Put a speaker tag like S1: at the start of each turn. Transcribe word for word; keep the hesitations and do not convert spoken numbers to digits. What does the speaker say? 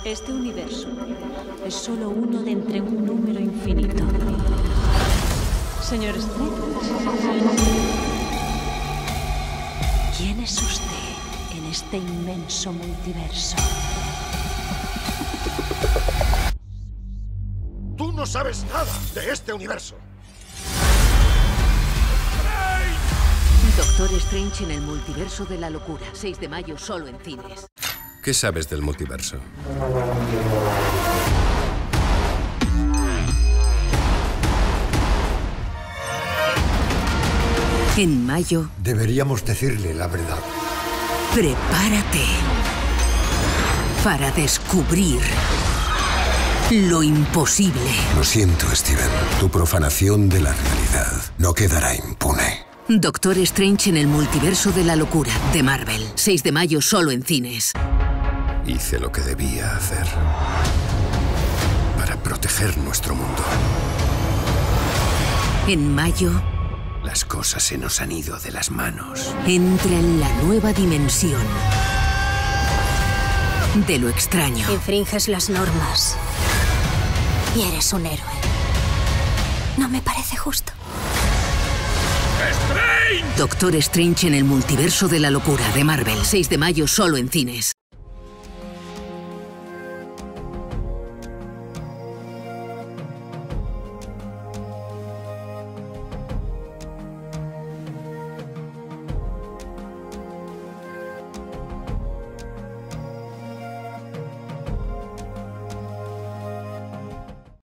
S1: Este universo es solo uno de entre un número infinito. Señor Strange, ¿quién es usted en este inmenso multiverso?
S2: ¡Tú no sabes nada de este universo!
S3: Doctor Strange en el multiverso de la locura. seis de mayo, solo en cines.
S4: ¿Qué sabes del multiverso?
S3: En mayo,
S5: Deberíamos decirle la verdad.
S3: prepárate para descubrir lo imposible.
S4: Lo siento, Steven. Tu profanación de la realidad no quedará impune.
S3: Doctor Strange en el multiverso de la locura, de Marvel. seis de mayo, solo en cines.
S4: Hice lo que debía hacer para proteger nuestro mundo.
S3: En mayo,
S4: Las cosas se nos han ido de las manos.
S3: entra en la nueva dimensión de lo extraño.
S6: Infringes las normas y eres un héroe. No me parece justo.
S3: Doctor Strange en el multiverso de la locura, de Marvel. seis de mayo, solo en cines.